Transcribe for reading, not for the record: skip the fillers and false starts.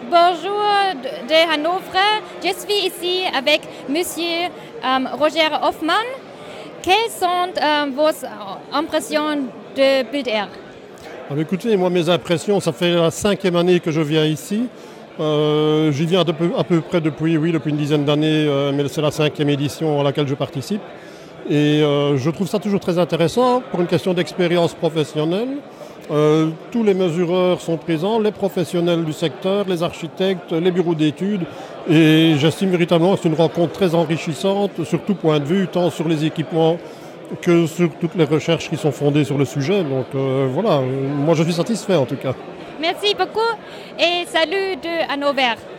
Bonjour de Hanovre. Je suis ici avec Monsieur Roger Hoffmann. Quelles sont vos impressions de Build Air? Écoutez, moi mes impressions, ça fait la 5e année que je viens ici. J'y viens à peu près depuis une dizaine d'années, mais c'est la 5e édition à laquelle je participe. Et je trouve ça toujours très intéressant pour une question d'expérience professionnelle. Tous les mesureurs sont présents, les professionnels du secteur, les architectes, les bureaux d'études. Et j'estime véritablement que c'est une rencontre très enrichissante sur tout point de vue, tant sur les équipements que sur toutes les recherches qui sont fondées sur le sujet. Donc voilà, moi je suis satisfait en tout cas. Merci beaucoup et salut de Hanovre.